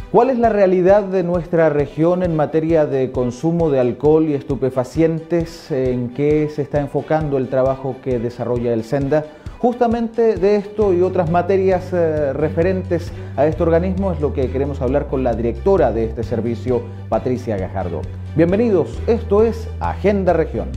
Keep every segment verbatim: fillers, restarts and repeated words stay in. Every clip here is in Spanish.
¿Cuál es la realidad de nuestra región en materia de consumo de alcohol y estupefacientes? ¿En qué se está enfocando el trabajo que desarrolla el SENDA? Justamente de esto y otras materias eh, referentes a este organismo es lo que queremos hablar con la directora de este servicio, Patricia Gajardo. Bienvenidos, esto es Agenda Región.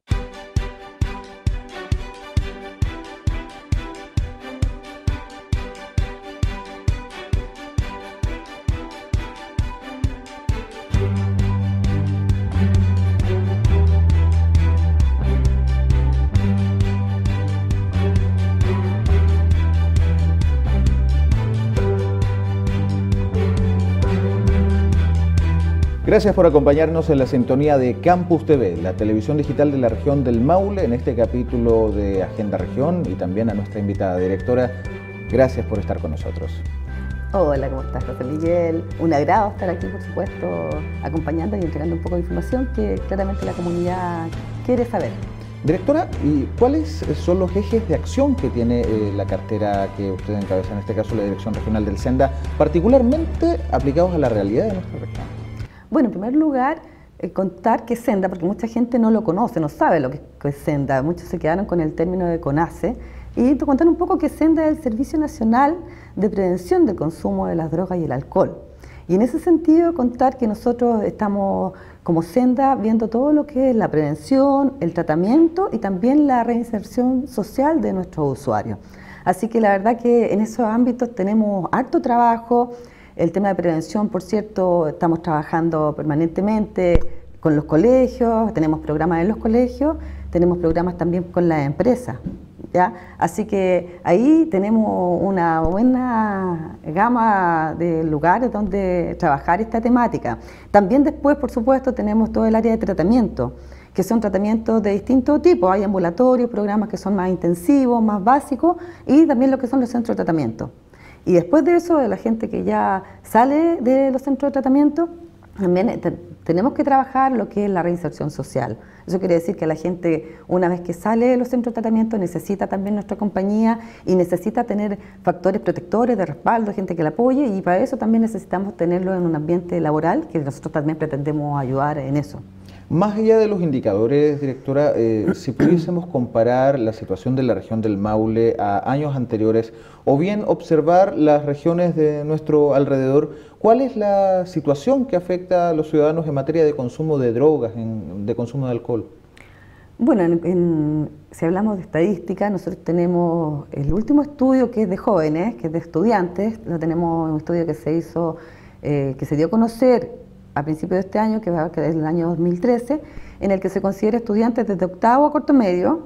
Gracias por acompañarnos en la sintonía de Campus T V, la televisión digital de la región del Maule, en este capítulo de Agenda Región, y también a nuestra invitada directora. Gracias por estar con nosotros. Hola, ¿cómo estás, José Miguel? Un agrado estar aquí, por supuesto, acompañando y entregando un poco de información que claramente la comunidad quiere saber. Directora, ¿y cuáles son los ejes de acción que tiene eh, la cartera que usted encabeza, en este caso la Dirección Regional del SENDA, particularmente aplicados a la realidad de nuestra región? Bueno, en primer lugar, eh, contar que SENDA, porque mucha gente no lo conoce, no sabe lo que es SENDA, muchos se quedaron con el término de CONACE, y te contar un poco que SENDA es el Servicio Nacional de Prevención del Consumo de las Drogas y el Alcohol. Y en ese sentido, contar que nosotros estamos como SENDA viendo todo lo que es la prevención, el tratamiento y también la reinserción social de nuestros usuarios. Así que la verdad que en esos ámbitos tenemos harto trabajo. El tema de prevención, por cierto, estamos trabajando permanentemente con los colegios, tenemos programas en los colegios, tenemos programas también con las empresas, ¿ya? Así que ahí tenemos una buena gama de lugares donde trabajar esta temática. También después, por supuesto, tenemos todo el área de tratamiento, que son tratamientos de distintos tipos. Hay ambulatorios, programas que son más intensivos, más básicos, y también lo que son los centros de tratamiento. Y después de eso, de la gente que ya sale de los centros de tratamiento, también te, tenemos que trabajar lo que es la reinserción social. Eso quiere decir que la gente, una vez que sale de los centros de tratamiento, necesita también nuestra compañía y necesita tener factores protectores de respaldo, gente que la apoye, y para eso también necesitamos tenerlo en un ambiente laboral, que nosotros también pretendemos ayudar en eso. Más allá de los indicadores, directora, eh, si pudiésemos comparar la situación de la región del Maule a años anteriores, o bien observar las regiones de nuestro alrededor, ¿cuál es la situación que afecta a los ciudadanos en materia de consumo de drogas, en, de consumo de alcohol? Bueno, en, en, si hablamos de estadística, nosotros tenemos el último estudio que es de jóvenes, que es de estudiantes, lo tenemos un estudio que se hizo, eh, que se dio a conocer a principios de este año, que va a quedar en el año dos mil trece, en el que se considera estudiantes desde octavo a cuarto medio,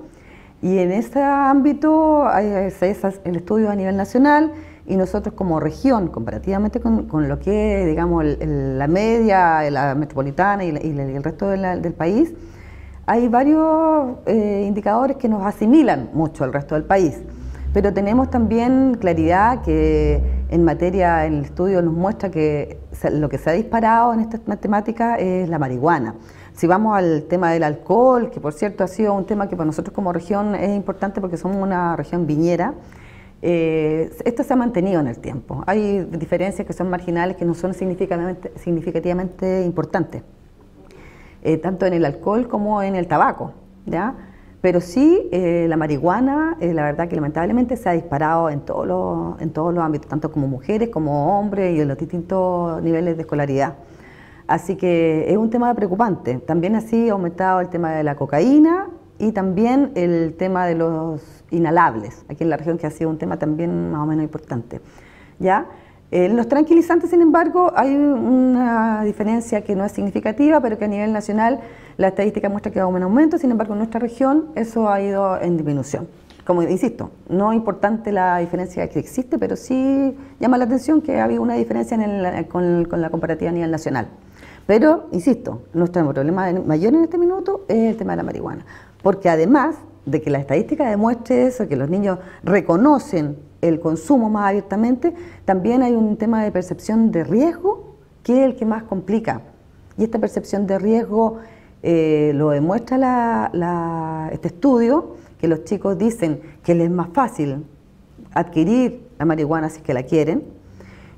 y en ese ámbito hay, se hace el estudio a nivel nacional, y nosotros como región, comparativamente con, con lo que es, digamos, el, el, la media, la metropolitana y, la, y, la, y el resto de la, del país, hay varios eh, indicadores que nos asimilan mucho al resto del país. Pero tenemos también claridad que en materia, en el estudio nos muestra que lo que se ha disparado en esta temática es la marihuana. Si vamos al tema del alcohol, que por cierto ha sido un tema que para nosotros como región es importante porque somos una región viñera, eh, esto se ha mantenido en el tiempo. Hay diferencias que son marginales, que no son significativamente, significativamente importantes, eh, tanto en el alcohol como en el tabaco, ¿ya? Pero sí, eh, la marihuana, eh, la verdad que lamentablemente se ha disparado en todos los, en todos los ámbitos, tanto como mujeres, como hombres y en los distintos niveles de escolaridad. Así que es un tema preocupante. También así ha aumentado el tema de la cocaína y también el tema de los inhalables, aquí en la región, que ha sido un tema también más o menos importante, ¿ya? En los tranquilizantes, sin embargo, hay una diferencia que no es significativa, pero que a nivel nacional la estadística muestra que va en aumento. Sin embargo, en nuestra región eso ha ido en disminución. Como insisto, no es importante la diferencia que existe, pero sí llama la atención que ha habido una diferencia en el, con, con la comparativa a nivel nacional. Pero, insisto, nuestro problema mayor en este minuto es el tema de la marihuana, porque además de que la estadística demuestre eso, que los niños reconocen el consumo más abiertamente, también hay un tema de percepción de riesgo que es el que más complica. Y esta percepción de riesgo eh, lo demuestra la, la, este estudio, que los chicos dicen que les es más fácil adquirir la marihuana si es que la quieren,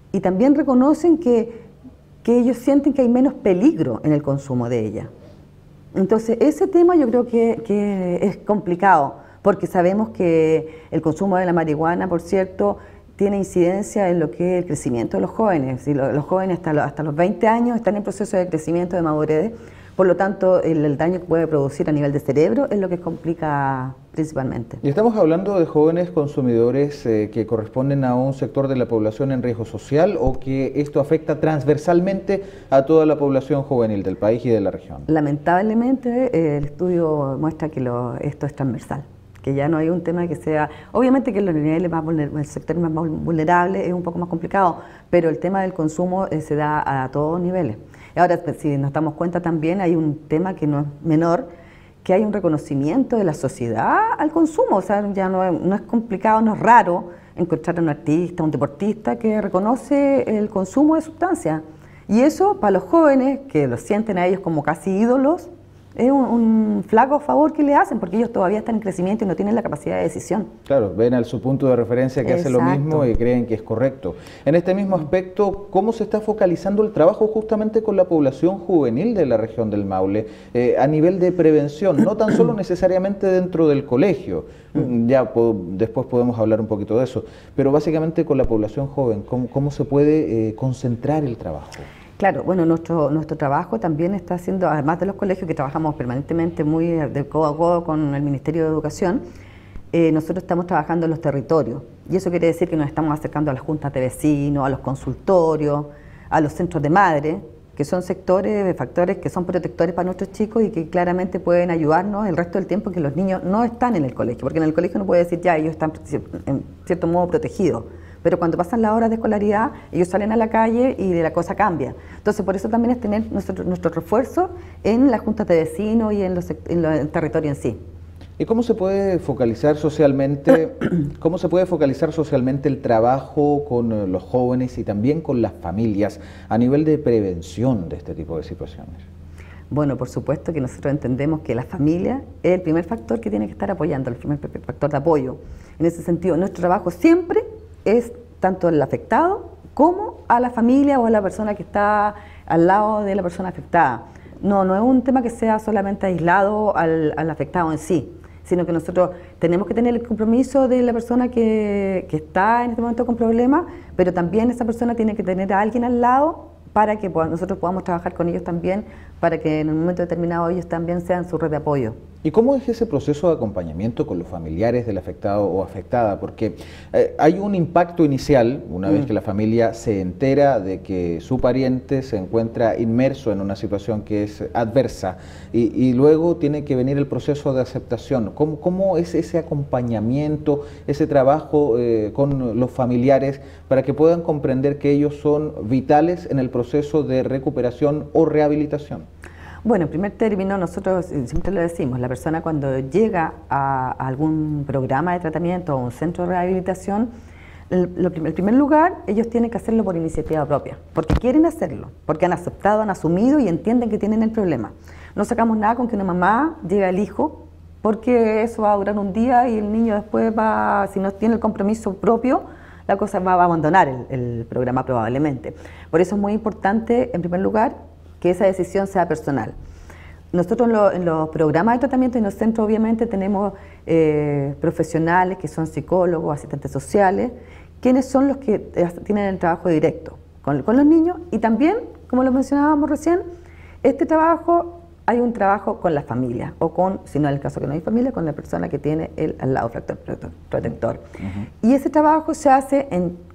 y también reconocen que, que ellos sienten que hay menos peligro en el consumo de ella. Entonces, ese tema yo creo que, que es complicado, porque sabemos que el consumo de la marihuana, por cierto, tiene incidencia en lo que es el crecimiento de los jóvenes. Y los, los jóvenes hasta los, hasta los veinte años están en proceso de crecimiento, de madurez, por lo tanto, el, el daño que puede producir a nivel de cerebro es lo que complica principalmente. Y estamos hablando de jóvenes consumidores eh, que corresponden a un sector de la población en riesgo social, o que esto afecta transversalmente a toda la población juvenil del país y de la región. Lamentablemente, eh, el estudio muestra que lo, esto es transversal, que ya no hay un tema que sea, obviamente que los niveles más el sector más vulnerable es un poco más complicado, pero el tema del consumo eh, se da a todos niveles. Ahora, si nos damos cuenta también, hay un tema que no es menor, que hay un reconocimiento de la sociedad al consumo. O sea, ya no es, no es complicado, no es raro encontrar a un artista, un deportista que reconoce el consumo de sustancias. Y eso, para los jóvenes, que los sienten a ellos como casi ídolos, es un, un flaco favor que le hacen, porque ellos todavía están en crecimiento y no tienen la capacidad de decisión. Claro, ven a su punto de referencia que Exacto. hace lo mismo y creen que es correcto. En este mismo aspecto, ¿cómo se está focalizando el trabajo justamente con la población juvenil de la región del Maule eh, a nivel de prevención? No tan solo necesariamente dentro del colegio, ya po después podemos hablar un poquito de eso, pero básicamente con la población joven, ¿cómo, cómo se puede eh, concentrar el trabajo? Claro, bueno, nuestro, nuestro trabajo también está haciendo, además de los colegios que trabajamos permanentemente muy de codo a codo con el Ministerio de Educación, eh, nosotros estamos trabajando en los territorios. Y eso quiere decir que nos estamos acercando a las juntas de vecinos, a los consultorios, a los centros de madre, que son sectores, factores que son protectores para nuestros chicos y que claramente pueden ayudarnos el resto del tiempo que los niños no están en el colegio, porque en el colegio no puede decir ya, ellos están en cierto modo protegidos. Pero cuando pasan las horas de escolaridad, ellos salen a la calle y la cosa cambia. Entonces, por eso también es tener nuestro, nuestro refuerzo en las juntas de vecinos y en, los, en, los, en el territorio en sí. ¿Y cómo se puede focalizar socialmente, cómo se puede focalizar socialmente el trabajo con los jóvenes y también con las familias a nivel de prevención de este tipo de situaciones? Bueno, por supuesto que nosotros entendemos que la familia es el primer factor que tiene que estar apoyando, el primer factor de apoyo. En ese sentido, nuestro trabajo siempre es tanto el afectado como a la familia o a la persona que está al lado de la persona afectada. No, no es un tema que sea solamente aislado al, al afectado en sí, sino que nosotros tenemos que tener el compromiso de la persona que, que está en este momento con problemas, pero también esa persona tiene que tener a alguien al lado para que nosotros podamos trabajar con ellos también, para que en un momento determinado ellos también sean su red de apoyo. ¿Y cómo es ese proceso de acompañamiento con los familiares del afectado o afectada? Porque eh, hay un impacto inicial, una mm. vez que la familia se entera de que su pariente se encuentra inmerso en una situación que es adversa, y, y luego tiene que venir el proceso de aceptación. ¿Cómo, cómo es ese acompañamiento, ese trabajo eh, con los familiares para que puedan comprender que ellos son vitales en el proceso de recuperación o rehabilitación? Bueno, en primer término, nosotros siempre lo decimos, la persona cuando llega a, a algún programa de tratamiento o un centro de rehabilitación, el, lo, el primer lugar, ellos tienen que hacerlo por iniciativa propia, porque quieren hacerlo, porque han aceptado, han asumido y entienden que tienen el problema. No sacamos nada con que una mamá lleve al hijo, porque eso va a durar un día y el niño después va, si no tiene el compromiso propio, la cosa va a abandonar el, el programa probablemente. Por eso es muy importante, en primer lugar, que esa decisión sea personal. Nosotros en, lo, en los programas de tratamiento y en los centros obviamente tenemos eh, profesionales que son psicólogos, asistentes sociales, quienes son los que tienen el trabajo directo con, con los niños, y también, como lo mencionábamos recién, este trabajo, hay un trabajo con la familia, o con, si no es el caso que no hay familia, con la persona que tiene el al lado factor protector. Uh-huh. Y ese trabajo se hace en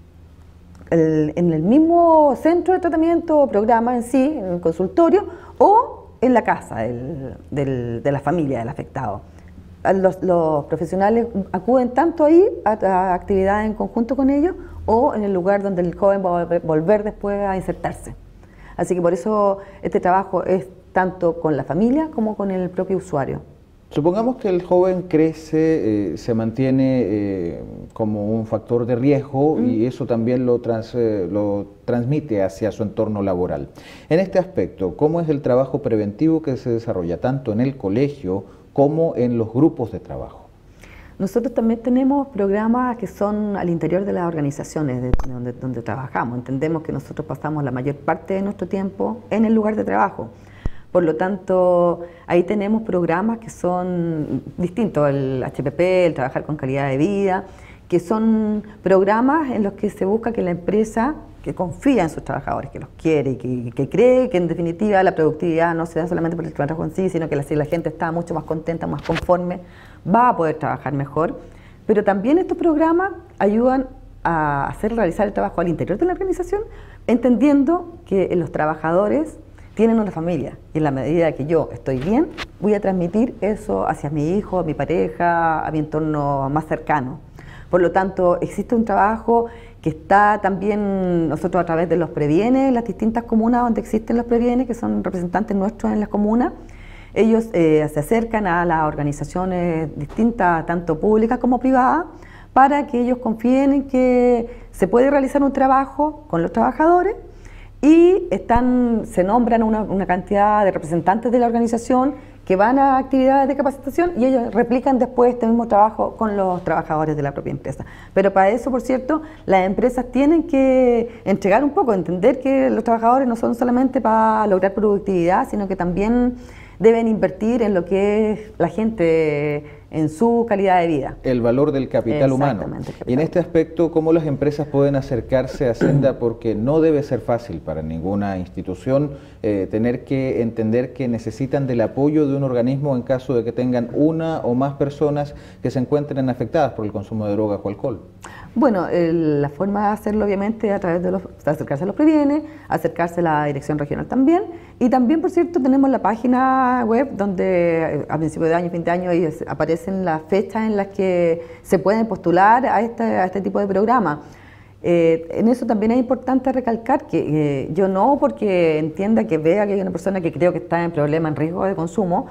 El, en el mismo centro de tratamiento o programa en sí, en el consultorio, o en la casa del, del, de la familia del afectado. Los, los profesionales acuden tanto ahí a, a actividades en conjunto con ellos, o en el lugar donde el joven va a volver después a insertarse. Así que por eso este trabajo es tanto con la familia como con el propio usuario. Supongamos que el joven crece, eh, se mantiene eh, como un factor de riesgo mm. y eso también lo, trans, eh, lo transmite hacia su entorno laboral. En este aspecto, ¿cómo es el trabajo preventivo que se desarrolla tanto en el colegio como en los grupos de trabajo? Nosotros también tenemos programas que son al interior de las organizaciones de donde, donde trabajamos. Entendemos que nosotros pasamos la mayor parte de nuestro tiempo en el lugar de trabajo. Por lo tanto, ahí tenemos programas que son distintos, el H P P, el Trabajar con Calidad de Vida, que son programas en los que se busca que la empresa, que confía en sus trabajadores, que los quiere y que, que cree que en definitiva la productividad no se da solamente por el trabajo en sí, sino que la, si la gente está mucho más contenta, más conforme, va a poder trabajar mejor. Pero también estos programas ayudan a hacer realizar el trabajo al interior de la organización, entendiendo que los trabajadores tienen una familia y en la medida que yo estoy bien, voy a transmitir eso hacia mi hijo, a mi pareja, a mi entorno más cercano. Por lo tanto, existe un trabajo que está también nosotros a través de los Previene, las distintas comunas donde existen los Previene, que son representantes nuestros en las comunas. Ellos eh, se acercan a las organizaciones distintas, tanto públicas como privadas, para que ellos confíen en que se puede realizar un trabajo con los trabajadores y están, se nombran una, una cantidad de representantes de la organización que van a actividades de capacitación y ellos replican después este mismo trabajo con los trabajadores de la propia empresa. Pero para eso, por cierto, las empresas tienen que entregar un poco, entender que los trabajadores no son solamente para lograr productividad, sino que también deben invertir en lo que es la gente, en su calidad de vida. El valor del capital humano. Capital. Y en este aspecto, ¿cómo las empresas pueden acercarse a Senda? Porque no debe ser fácil para ninguna institución eh, tener que entender que necesitan del apoyo de un organismo en caso de que tengan una o más personas que se encuentren afectadas por el consumo de drogas o alcohol. Bueno, el, la forma de hacerlo obviamente a través de, los, de acercarse a los Previene, acercarse a la dirección regional también, y también, por cierto, tenemos la página web donde a principio de año, fin de año, ahí aparecen las fechas en las que se pueden postular a este, a este tipo de programa. Eh, en eso también es importante recalcar que eh, yo no porque entienda que vea que hay una persona que creo que está en problema, en riesgo de consumo,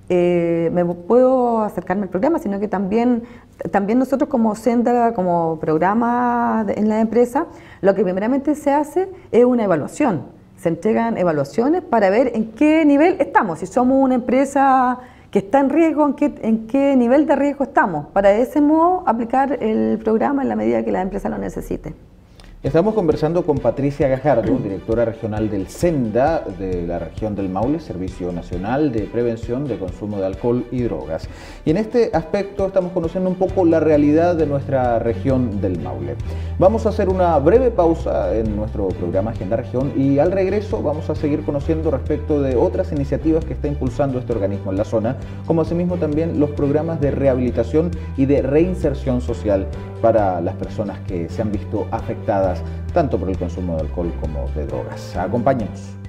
Eh, me puedo acercarme al programa, sino que también, también nosotros como Senda, como programa de, en la empresa, lo que primeramente se hace es una evaluación. Se entregan evaluaciones para ver en qué nivel estamos, si somos una empresa que está en riesgo, en qué, en qué nivel de riesgo estamos, para de ese modo aplicar el programa en la medida que la empresa lo necesite. Estamos conversando con Patricia Gajardo, directora regional del Senda de la región del Maule, Servicio Nacional de Prevención de Consumo de Alcohol y Drogas. Y en este aspecto estamos conociendo un poco la realidad de nuestra región del Maule. Vamos a hacer una breve pausa en nuestro programa Agenda Región y al regreso vamos a seguir conociendo respecto de otras iniciativas que está impulsando este organismo en la zona, como asimismo también los programas de rehabilitación y de reinserción social para las personas que se han visto afectadas tanto por el consumo de alcohol como de drogas. Acompáñenos.